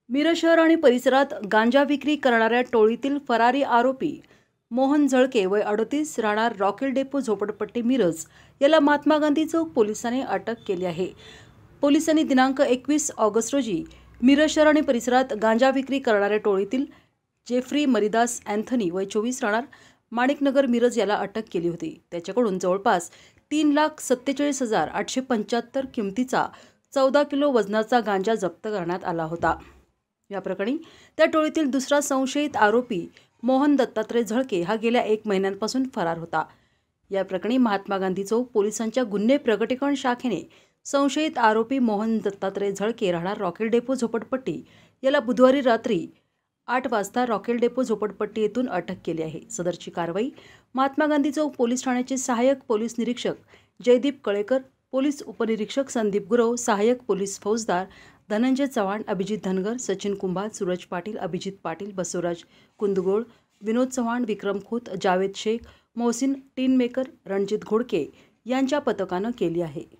मिरज शहर आणि परिसरात गांजा विक्री करणाऱ्या टोळीतील फरारी आरोपी मोहन झळके वय 38 राहणार रॉकेल डेपो झोपडपट्टी मिरज याला महात्मा गांधी चौक पोलिसांनी अटक केली आहे। पोलिसांनी दिनांक 21 ऑगस्ट रोजी मिरज शहर आणि परिसरात गांजा विक्री करणाऱ्या टोळीतील जेफ्री मरिदास अँथनी वय 24 राहणार माणिकनगर मिरज याला अटक केली होती। त्याच्याकडून जवळपास 3,47,875 किमतीचा 14 किलो वजनाचा गांजा जप्त करण्यात आला होता। या प्रकरणी त्या टोळीतील दुसरा संशयित आरोपी मोहन दत्तात्रय झळके हा गेल्या 1 महिन्यापासून फरार होता। या प्रकरणी महात्मा गांधी चौक पोलिसांच्या गुन्हे प्रकटीकरण शाखेने संशयित आरोपी मोहन दत्तात्रय झळके राहणार रॉकेल डेपो झोपडपट्टी याला बुधवारी रात्री 8 वाजता रॉकेल डेपो झोपडपट्टी येथून अटक केली आहे। सदरची कारवाई महात्मा गांधी चौक पोलीस ठाण्याचे सहाय्यक पोलीस निरीक्षक जयदीप कळेकर, पोलीस उपनिरीक्षक संदीप गुरव, सहाय्यक पोलीस फौजदार धनंजय चव्हाण, अभिजित धनगर, सचिन कुंभार, सूरज पाटील, अभिजित पाटील, बसवराज कुंदगोळ, विनोद चव्हाण, विक्रम खोत, जावेद शेख, मोहसिन टीनमेकर, रणजित घोडके यांच्या पथकानं केली आहे।